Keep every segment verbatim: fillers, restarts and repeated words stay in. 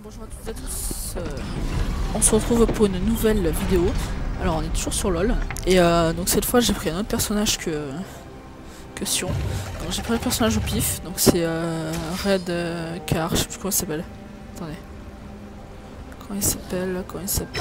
Bonjour à toutes et à tous, euh, on se retrouve pour une nouvelle vidéo. Alors on est toujours sur LoL, et euh, donc cette fois j'ai pris un autre personnage que, que Sion. Donc j'ai pris le personnage au pif, donc c'est euh, Red euh, Car, je sais plus comment il s'appelle. Attendez. Comment il s'appelle Comment il s'appelle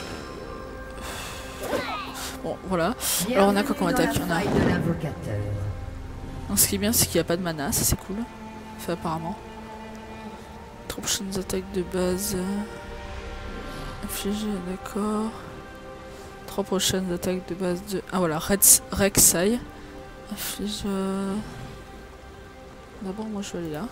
Bon voilà, alors on a quoi comme attaque? On a... Donc, ce qui est bien c'est qu'il n'y a pas de mana, ça c'est cool. Enfin apparemment. Trois prochaines attaques de base. Infligées, d'accord. Trois prochaines attaques de base de... Ah voilà, Rek'Sai. Inflige... Euh... D'abord moi je vais aller là.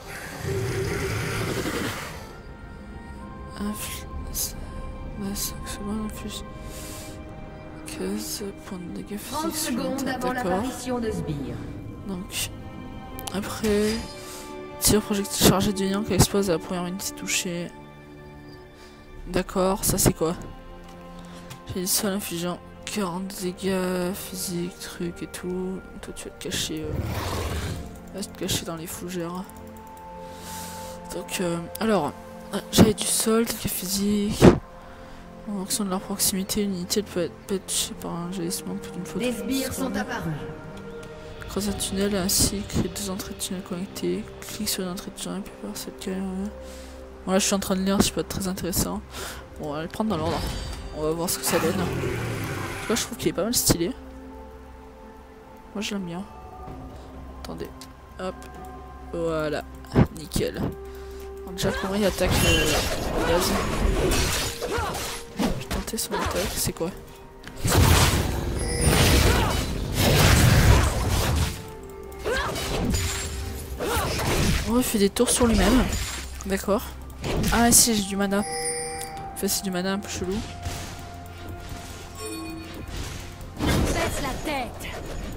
Inflige... cinq secondes, inflige... quinze points de dégâts physiques. trente secondes avant l'apparition de Sbire. Donc... Après... Tir projectile chargé de Yang qui explose à la première unité touchée. D'accord, ça c'est quoi? J'ai dit sol infligeant quarante dégâts physiques, trucs et tout. Toi tu vas te cacher. Euh... Va te cacher dans les fougères. Donc, euh, alors, j'avais du sol, dégâts physiques. En fonction de leur proximité, une unité peut être, peut être touchée par un jaillissement plus d'une fois. Les sbires sont apparus. Creuse un tunnel ainsi que les deux entrées de tunnel connectées. Clique sur une entrée de tunnel et puis voir cette carrière. Bon là je suis en train de lire, c'est pas très intéressant. Bon on va le prendre dans l'ordre. On va voir ce que ça donne. En tout cas je trouve qu'il est pas mal stylé. Moi je l'aime bien. Attendez. Hop. Voilà. Nickel. Alors, déjà comment il attaque le gaz. Je vais tenter son attaque. C'est quoi? Oh, il fait des tours sur lui-même. D'accord. Ah si, j'ai du mana. Enfin, c'est du mana un peu chelou. Baisse la tête.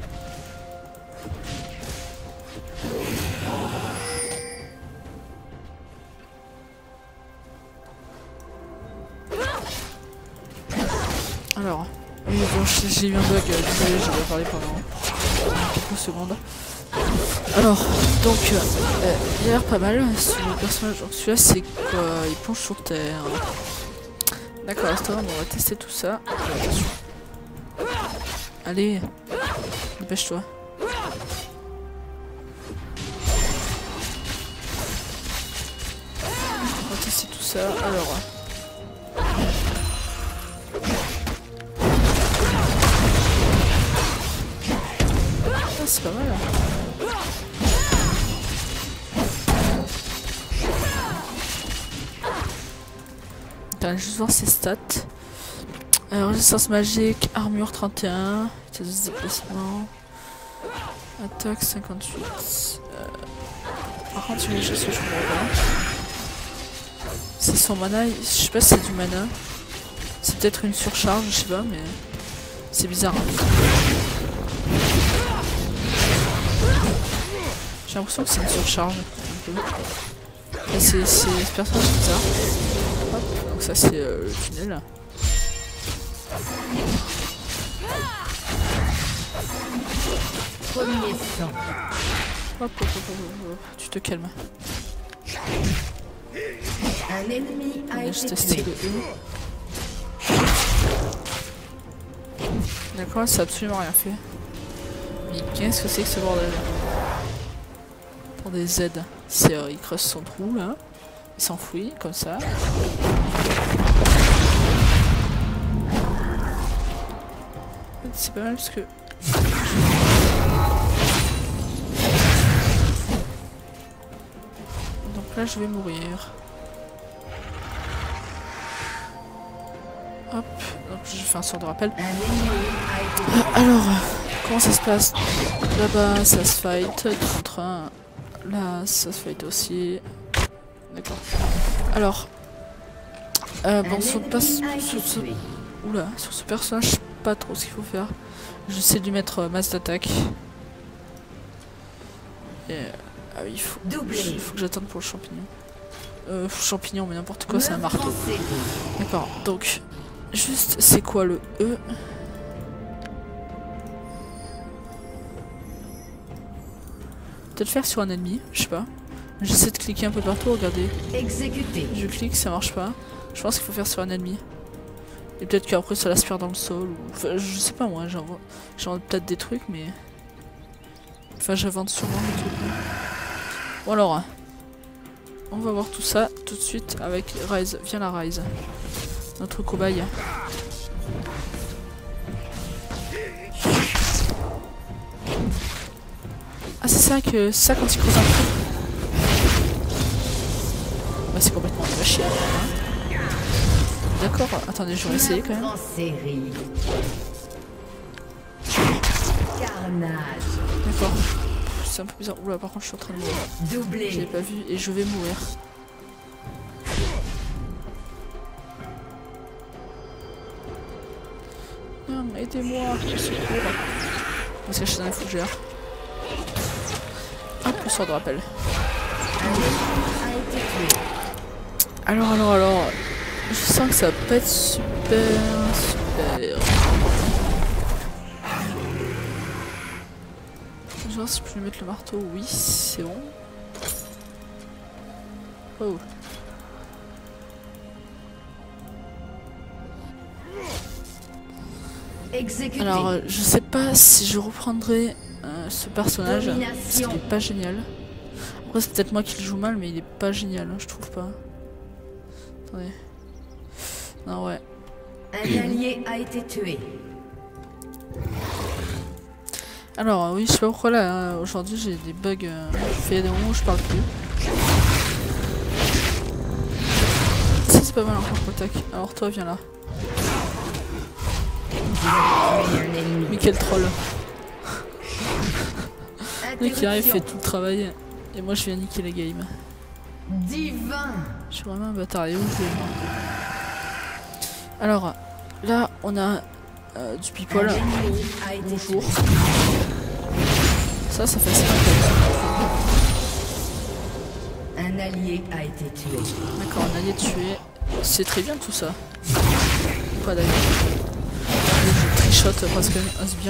Alors, oui, bon, j'ai eu un bug, euh, désolé, j'ai pas parlé pendant quelques secondes. Alors, donc, euh, il a l'air pas mal ce personnage. Donc, celui-là, c'est quoi? Il plonge sur terre. D'accord, c'est vrai, on va tester tout ça. Attention. Allez, dépêche-toi. On va tester tout ça. Alors. Ah, c'est pas mal. Attends, juste voir ses stats. Alors, résistance magique, armure trente et un, vitesse de déplacement, attaque cinquante-huit. Euh... Par contre, il y a juste que je comprends pas. C'est son mana, je sais pas si c'est du mana. C'est peut-être une surcharge, je sais pas, mais c'est bizarre. J'ai l'impression que c'est une surcharge. Un peu. Et c'est ce personnage bizarre. Hop, donc ça c'est euh, le tunnel. Premier sang. Hop, hop, hop, hop, hop, tu te calmes. Un ennemi a été tué. D'accord, ça a absolument rien fait. Mais qu'est-ce que c'est que ce bordel? Pour des Z. C'est euh, il creuse son trou là. Il s'enfouit comme ça. C'est pas mal parce que... Donc là je vais mourir. Hop, donc je fais un sort de rappel. Euh, alors, comment ça se passe? Là-bas ça se fight contre un. Là ça se fight aussi. D'accord. Alors, euh, bon, sur, passe, sur ce... Oula, sur ce personnage, je sais pas trop ce qu'il faut faire. J'essaie de lui mettre euh, masse d'attaque. Et... Ah oui, il faut, il faut que j'attende pour le champignon. Euh, champignon, mais n'importe quoi, c'est un marteau. D'accord, donc, juste, c'est quoi le E? Peut-être faire sur un ennemi, je sais pas. J'essaie de cliquer un peu partout, regardez. Exécuté. Je clique, ça marche pas. Je pense qu'il faut faire sur un ennemi. Et peut-être qu'après ça l'aspire dans le sol. Ou... Enfin, je sais pas moi, j'invente peut-être des trucs, mais... Enfin, j'invente sûrement des trucs. Mais... Bon alors, on va voir tout ça tout de suite avec Ryze. Viens la Ryze. Notre cobaye. Ah c'est ça que ça quand il creuse un trou. Bah c'est complètement de la chienne. Hein. D'accord, attendez, je vais essayer quand même. En série. Carnage. D'accord. C'est un peu bizarre. Oula, par contre je suis en train de mourir. Doublé. Je l'ai pas vu et je vais mourir. Non, aidez-moi, au secours. On va se cacher dans les fougères. Hop, le sort de rappel. Alors, alors, alors. Je sens que ça va pas être super, super. Je vais voir si je peux lui mettre le marteau. Oui, c'est bon. Oh. Exécuté. Alors, euh, je sais pas si je reprendrai euh, ce personnage. Domination. Parce qu'il est pas génial. Après, c'est peut-être moi qui le joue mal, mais il est pas génial, hein, je trouve pas. Attendez. Non, ouais. Un allié a été tué. Alors, euh, oui, je sais pas pourquoi là, hein, aujourd'hui j'ai des bugs. Euh, je fais des moments où je parle plus. Ça, c'est pas mal encore, attaque. Alors, toi, viens là. Mais quel troll. Lui qui arrive fait tout le travail et moi je viens niquer les games. Divin. Je suis vraiment un bâtard. Et où je vais moi. Alors là on a euh, du people. Bonjour. Ça ça fait ça. Un allié a été tué. D'accord, un allié tué. C'est très bien tout ça. Pas d'ailleurs. Je trichote parce qu'un sbire.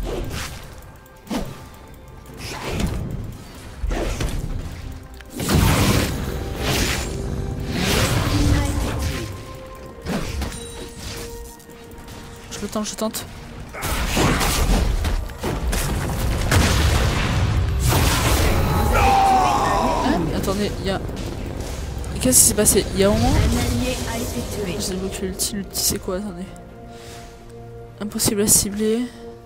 Je le tente, je tente. Ah, attendez, il y a... Qu'est-ce qui s'est passé? Il y a un moment... J'ai évoqué l'ulti, l'ulti c'est quoi? Attendez. Impossible à cibler.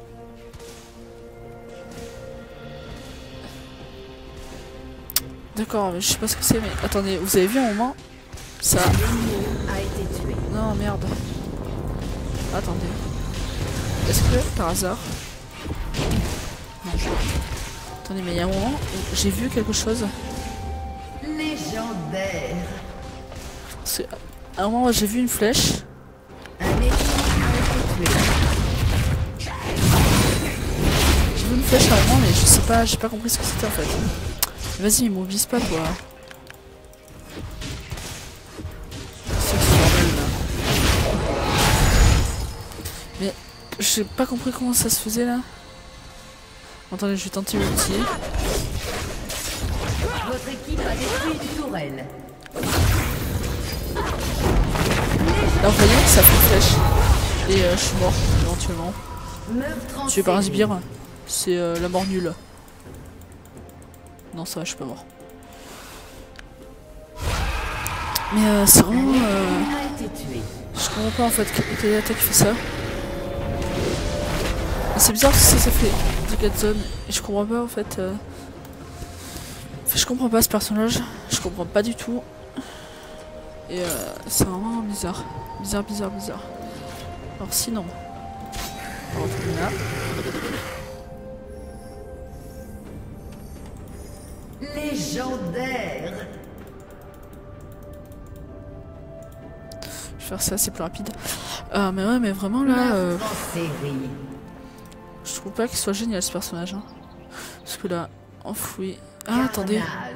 D'accord, mais je sais pas ce que c'est, mais attendez, vous avez vu un moment? Ça... Non, merde. Attendez. Est-ce que, par hasard... Non. Attendez, mais il y a un moment où j'ai vu quelque chose. Légendaire. Parce qu'à un moment, j'ai vu une flèche. J'ai vu une flèche à un moment, mais je sais pas, j'ai pas compris ce que c'était en fait. Vas-y, m'oublie pas, toi. C'est ce bordel là. Mais j'ai pas compris comment ça se faisait là. Attendez, je vais tenter l'ulti. Votre équipe a détruit une tourelle. Là, vous voyez, ça fait une flèche. Et euh, je suis mort, éventuellement. Tué par un sbire. C'est euh, la mort nulle. Non, ça va, je suis pas mort. Mais euh, c'est vraiment... Euh... Je comprends pas en fait quelle attaque fait ça. C'est bizarre parce que ça, ça fait dégâts de zone. Et je comprends pas en fait... Euh... Enfin, je comprends pas ce personnage. Je comprends pas du tout. Et euh, c'est vraiment bizarre. Bizarre, bizarre, bizarre. Alors sinon... On va retourner là. Légendaire. Je vais faire ça, c'est plus rapide. Euh, mais ouais, mais vraiment là... Euh... Je trouve pas qu'il soit génial ce personnage. Hein. Parce que là, enfoui... Ah, attendez.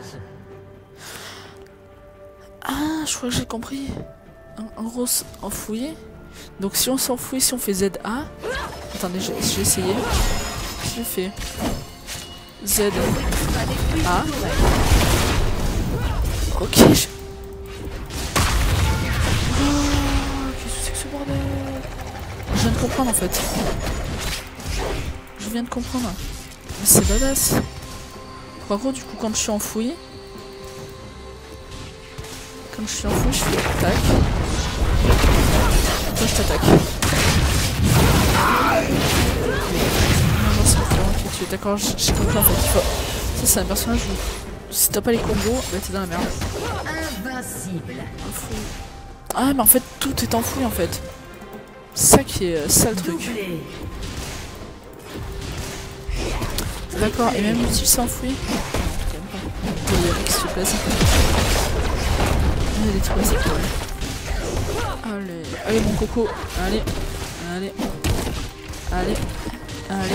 Ah, je crois que j'ai compris. En, en gros, enfouir. Donc si on s'enfouit, si on fait Z A... Attendez, j'ai essayé. J'ai fait... Z A. Ok. Je... Oh, qu'est-ce que c'est que ce bordel? Je viens de comprendre en fait. Je viens de comprendre. Mais c'est badass. Par contre, du coup, quand je suis enfoui, quand je suis enfoui, je fais tac. Toi, je t'attaque. Non, c'est pas ok, tu es d'accord, j'ai compris en fait. Il faut... Ça, c'est un personnage où si t'as pas les combos, bah t'es dans la merde. Invincible. Enfoui. Ah, mais en fait, tout est enfoui en fait. C'est ça qui est ça le truc. Doublé. D'accord, et même l'outil s'est enfoui. Il y a qui se passe. Il y a des trucs assez cool. Allez, allez mon coco, allez, allez, allez, allez.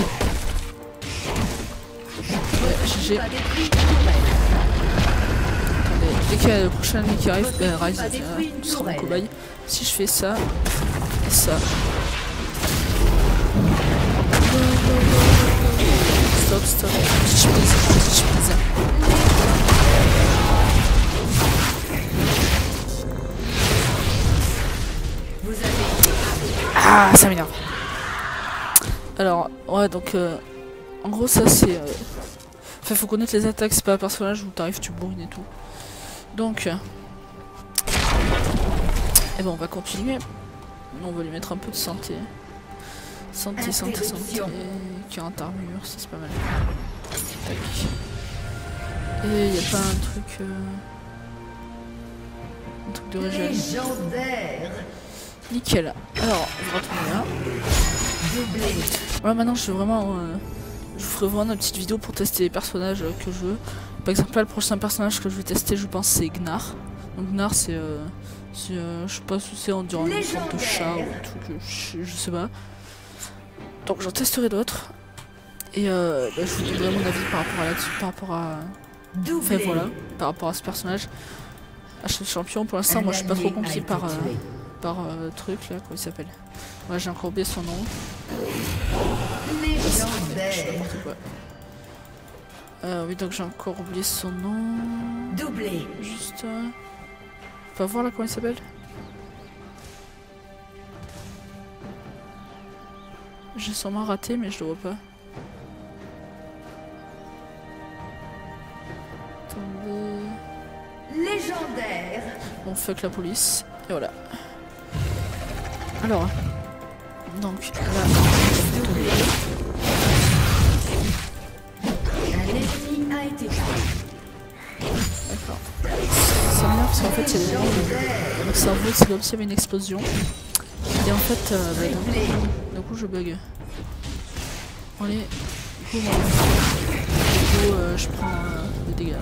Ouais, G G. Attendez, dès qu'il y a le prochain ennemi qui arrive, ben Rise, euh, tu seras mon cobaye. Si je fais ça, et ça. Stop, stop, petit plaisir, petit plaisir. Ah, ça m'énerve. Alors, ouais, donc, euh, en gros, ça c'est... Euh... Enfin, faut connaître les attaques, c'est pas un personnage où t'arrives, tu bourrines et tout. Donc... Euh... Et ben, on va continuer. On va lui mettre un peu de santé. Santé, santé, santé. quarante armures, ça c'est pas mal. Tac. Et y a pas un truc... Euh... Un truc de régène. Légendaire. Nickel. Alors, on va retourner là. Voilà, maintenant je vais vraiment... Euh, je vous ferai vraiment une petite vidéo pour tester les personnages euh, que je veux. Par exemple, là, le prochain personnage que je vais tester, je pense, c'est Gnar. Donc Gnar, c'est... Euh, euh, je sais pas si c'est en disant une sorte de chat ou un truc, je, je sais pas. Donc j'en testerai d'autres. Et euh, bah, je vous donnerai mon avis par rapport à là-dessus, par rapport à... Enfin voilà, par rapport à ce personnage. À ce champion, pour l'instant, moi je suis pas trop conquis par... Euh, par euh, truc là, comment il s'appelle? Ouais, j'ai encore oublié son nom. Légendaire. Euh, oui, donc j'ai encore oublié son nom. Doublé. Juste. Euh... Faut voir là comment il s'appelle. J'ai sûrement raté, mais je le vois pas. Attendez. Légendaire. Bon, fuck la police. Et voilà. Alors, donc là, un ennemi a été tué. D'accord. Ça m'énerve parce qu'en fait, c'est le cerveau, c'est comme s'il y avait une explosion. Et en fait, euh, bah, d'un coup, d'un coup, je bug. Allez, du coup, moi, du coup euh, je prends euh, des dégâts.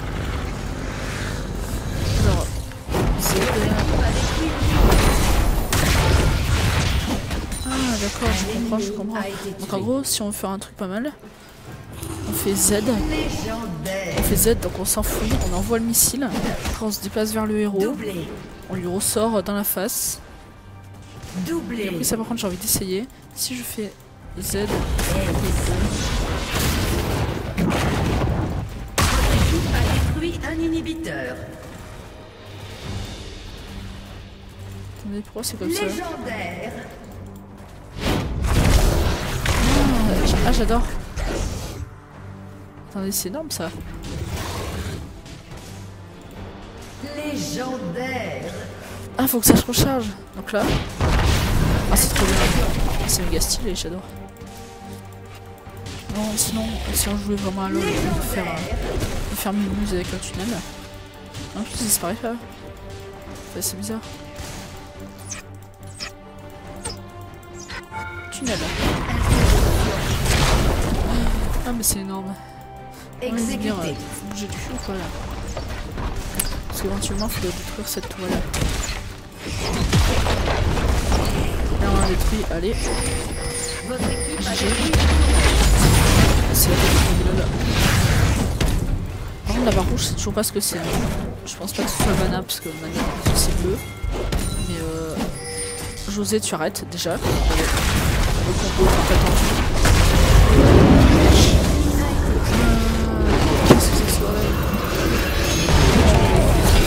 Alors, c'est ah d'accord, je comprends, je comprends. Donc en gros, si on veut faire un truc pas mal, on fait Z. On fait Z, donc on s'enfuit, on envoie le missile. Après on se déplace vers le héros. On lui ressort dans la face. Et après ça par contre j'ai envie d'essayer. Si je fais Z... a détruit un inhibiteur. Attendez, pourquoi c'est comme ça? Légendaire. Ah, j'adore. Attendez, c'est énorme ça. Légendaire. Ah, faut que ça se recharge. Donc là. Ah, c'est trop bien. C'est méga stylé, j'adore. Non, sinon, si on jouait vraiment à LoL, on peut faire, euh, faire Mimuse avec un tunnel. Non, tout ça disparaît pas. Enfin, c'est bizarre. Tunnel. Ah, mais c'est énorme. Exécuté. Dire, euh, faut bouger du cul ou quoi là? Parce qu'éventuellement, il faut détruire cette tour là. Là, on a détruit. Allez. Votre équipe a G G. détruit. C'est la tête de là. Par contre, la barre rouge, c'est toujours pas ce que c'est. Je pense pas que ce soit mana parce que mana c'est bleu. Mais euh. José, tu arrêtes déjà. Le combo est pas tendu. Qu'est-ce que c'est que ça?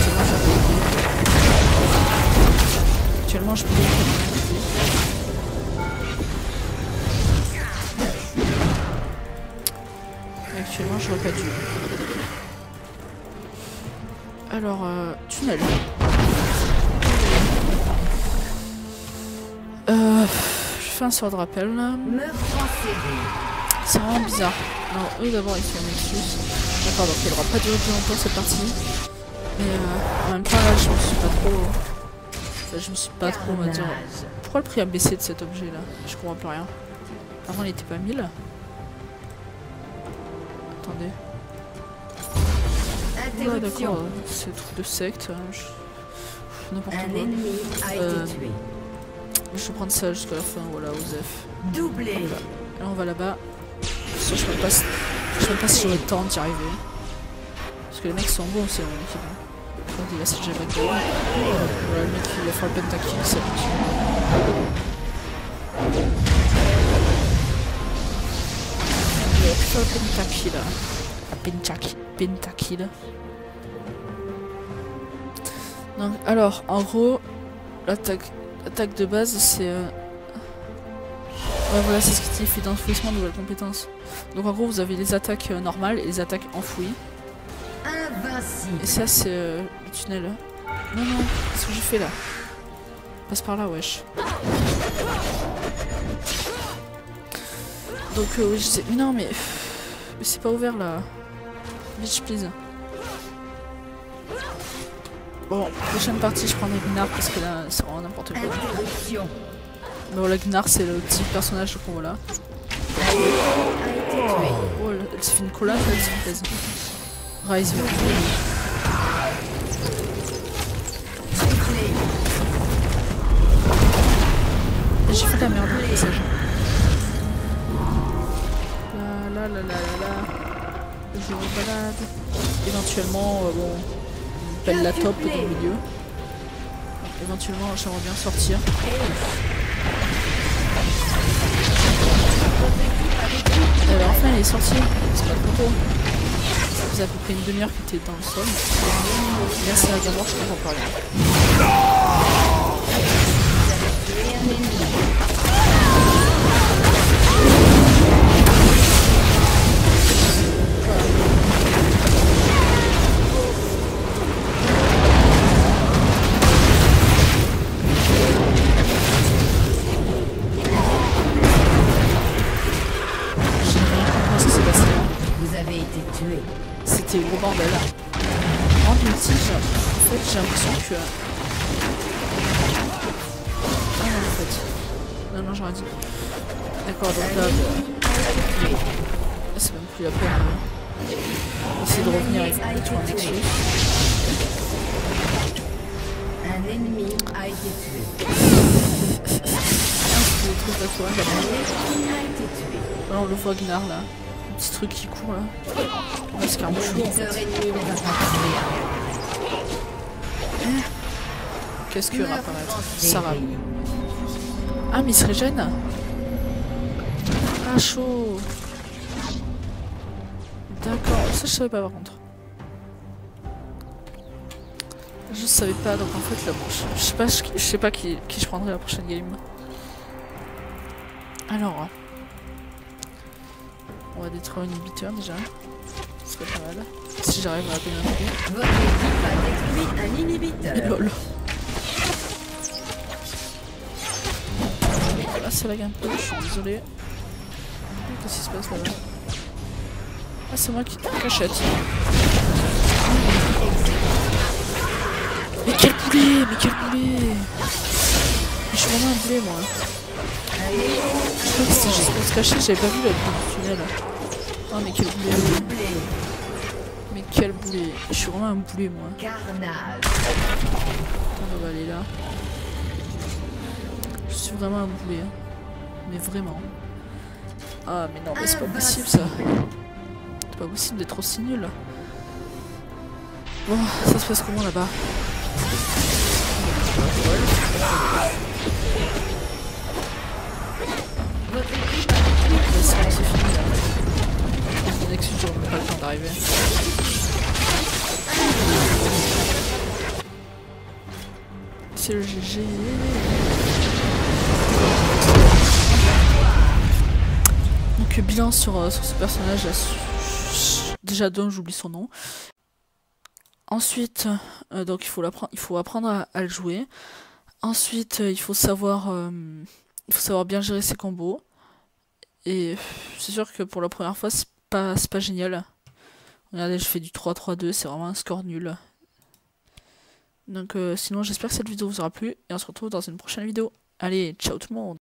éventuellement j'aurais pas dû. Alors, euh, tunnel. Euh, je fais un sort de rappel. Meurtre en série. C'est vraiment bizarre. Alors, eux d'abord ils sont Nexus. D'accord, donc il aura pas duré plus longtemps cette partie. Mais euh, en même temps là je me suis pas trop... Enfin, je me suis pas trop on va dire... Pourquoi le prix a baissé de cet objet là? Je comprends plus rien. Avant il était pas mille. Attendez. Ouais d'accord, c'est truc de secte. Hein, je... N'importe quoi. Un ennemi a été Euh, tué. Je vais prendre ça jusqu'à la fin, voilà, Osef. Doublé. Là on va là-bas. Je sais même pas si, je sais même pas si j'aurai le temps d'y arriver. Parce que les mecs sont bons, c'est mon équipe. Regardez, il a C J McDowell. Voilà, le mec il va faire le pentakill, ça il va faire le pentakill. La pentakill. Pentakill. Donc, alors, en gros, l'attaque l'attaque de base c'est... Euh... Ouais, voilà, c'est ce qui fait d'enfouissement, nouvelle compétence. Donc en gros, vous avez les attaques euh, normales et les attaques enfouies. Invincible. Et ça, c'est euh, le tunnel. Non, non, qu'est-ce que j'ai fait là? Passe par là, wesh. Donc, euh, oui, je sais. Mais non, mais. Mais c'est pas ouvert là. Bitch, please. Bon, prochaine partie, je prendrai Gnard parce que là, c'est vraiment n'importe quoi. Interruption. Mais voilà, Gnard, c'est le petit personnage qu'on voit là. A été tué. Oh, elle s'est fait une collage, elle s'est fait plaisir. Rise, Doublé. j'ai fait de la merde au passage. La la la la la la. Je me balade. Éventuellement, euh, bon, on pèle la top dans le milieu. Donc, éventuellement, j'aimerais bien sortir. Alors, enfin, il est sorti. C'est pas trop tôt. Ça faisait à peu près une demi-heure qu'il était dans le sol. Là, c'est la d'abord, je comprends pas rien. C'était gros bordel. En multi, en fait, j'ai l'impression que... Ah non, en fait. Non, non, j'aurais dit. D'accord, donc là... C'est même plus la peine. Hein. Essayer de revenir avec un tour en Nexus. Un ennemi a été tué. C'est le truc de toi, là. A été tué. Voilà, on le voit Gnard là. Un petit truc qui court là. Ouais, c'est carrément chou en fait. ennemi ne va pas Qu'est-ce qu'il va apparaître? Sarah. Ah, mais il se régène? Ah, chaud. D'accord, ça je savais pas par contre. Je savais pas, donc en fait la prochaine... Je sais pas, je, je sais pas qui, qui je prendrai la prochaine game. Alors... On va détruire un inhibiteur déjà. Ce serait pas mal. Si j'arrive à appeler un truc. Votre équipe a détruit un inhibiteur. Et lol. Là ça lag un peu, je suis désolé. Qu'est-ce qui se passe là-bas? Ah c'est moi qui cachette. Mais quel boulet! Mais quel boulet! Je suis vraiment un boulet moi. Je crois que c'était juste pour se cacher, j'avais pas vu la boule du tunnel. Oh mais quel boulet! Mais quel boulet! Je suis vraiment un boulet moi. Carnage. On va aller là. Je suis vraiment un boulet. Hein. Mais vraiment. Ah mais non mais c'est pas possible ça. C'est pas possible d'être aussi nul. Bon, ça se passe comment là-bas? Votre équipe a détruit. C'est bon, c'est fini là. Le Nexus, j'aurai même pas le temps d'arriver. C'est le G G. Donc bilan sur, euh, sur ce personnage là. déjà d'un, j'oublie son nom. Ensuite, euh, donc il faut, il faut apprendre à, à le jouer. Ensuite, euh, il faut savoir, euh, il faut savoir bien gérer ses combos. Et c'est sûr que pour la première fois, c'est pas, c'est pas génial. Regardez, je fais du trois trois deux, c'est vraiment un score nul. Donc euh, sinon, j'espère que cette vidéo vous aura plu. Et on se retrouve dans une prochaine vidéo. Allez, ciao tout le monde!